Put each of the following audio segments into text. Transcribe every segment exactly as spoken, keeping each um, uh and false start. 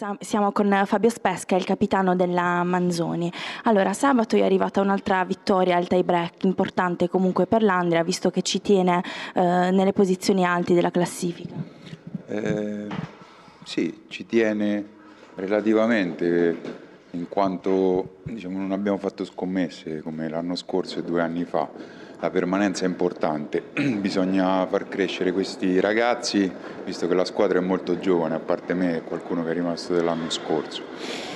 Siamo con Fabio Spesca, il capitano della Manzoni. Allora, sabato è arrivata un'altra vittoria al tie break, importante comunque per l'Andria, visto che ci tiene eh, nelle posizioni alte della classifica. Eh, sì, ci tiene relativamente, in quanto diciamo, non abbiamo fatto scommesse come l'anno scorso e due anni fa. La permanenza è importante, bisogna far crescere questi ragazzi, visto che la squadra è molto giovane, a parte me e qualcuno che è rimasto dell'anno scorso.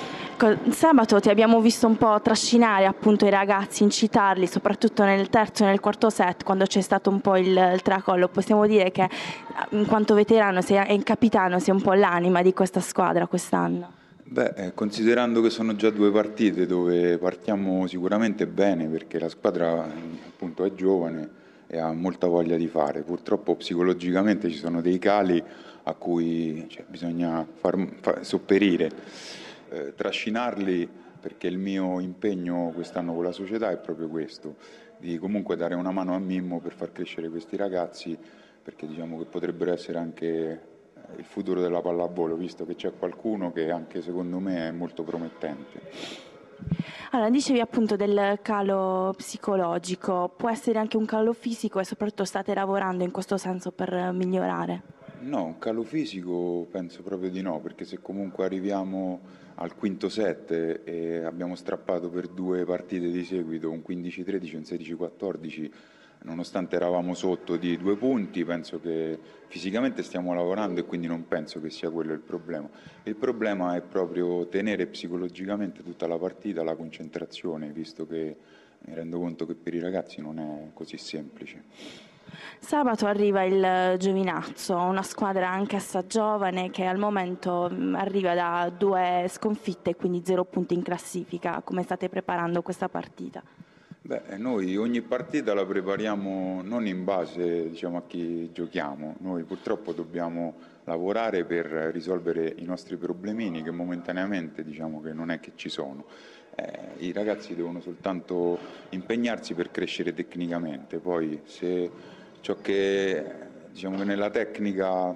Sabato ti abbiamo visto un po' trascinare appunto i ragazzi, incitarli, soprattutto nel terzo e nel quarto set, quando c'è stato un po' il, il tracollo. Possiamo dire che in quanto veterano sei, e capitano sei un po' l'anima di questa squadra quest'anno. Beh, eh, considerando che sono già due partite dove partiamo sicuramente bene, perché la squadra appunto è giovane e ha molta voglia di fare, purtroppo psicologicamente ci sono dei cali a cui cioè, bisogna far, far sopperire, eh, trascinarli, perché il mio impegno quest'anno con la società è proprio questo, di comunque dare una mano a Mimmo per far crescere questi ragazzi, perché diciamo che potrebbero essere anche il futuro della pallavolo, visto che c'è qualcuno che anche secondo me è molto promettente. Allora, dicevi appunto del calo psicologico, può essere anche un calo fisico e soprattutto state lavorando in questo senso per migliorare? No, un calo fisico penso proprio di no, perché se comunque arriviamo al quinto set e abbiamo strappato per due partite di seguito un quindici tredici e un sedici quattordici, nonostante eravamo sotto di due punti, penso che fisicamente stiamo lavorando e quindi non penso che sia quello il problema. Il problema è proprio tenere psicologicamente tutta la partita, la concentrazione, visto che mi rendo conto che per i ragazzi non è così semplice. Sabato arriva il Giovinazzo, una squadra anch'essa giovane che al momento arriva da due sconfitte e quindi zero punti in classifica. Come state preparando questa partita? Beh, noi ogni partita la prepariamo non in base, diciamo, a chi giochiamo, noi purtroppo dobbiamo lavorare per risolvere i nostri problemini che momentaneamente diciamo che non è che ci sono. Eh, I ragazzi devono soltanto impegnarsi per crescere tecnicamente, poi se ciò che diciamo che nella tecnica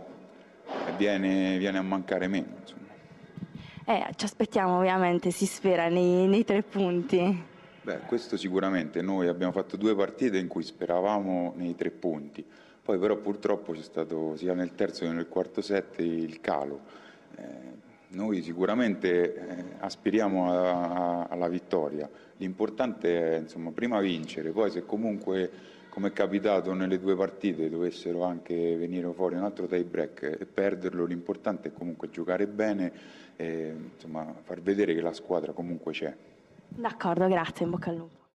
viene, viene a mancare meno, insomma. Eh, ci aspettiamo ovviamente, si spera, nei, nei tre punti. Beh, questo sicuramente, noi abbiamo fatto due partite in cui speravamo nei tre punti, poi però purtroppo c'è stato sia nel terzo che nel quarto set il calo. Eh, noi sicuramente eh, aspiriamo a- a- alla vittoria, l'importante è insomma, prima vincere, poi se comunque, come è capitato nelle due partite, dovessero anche venire fuori un altro tie break e perderlo, l'importante è comunque giocare bene e insomma, far vedere che la squadra comunque c'è. D'accordo, grazie, in bocca al lupo.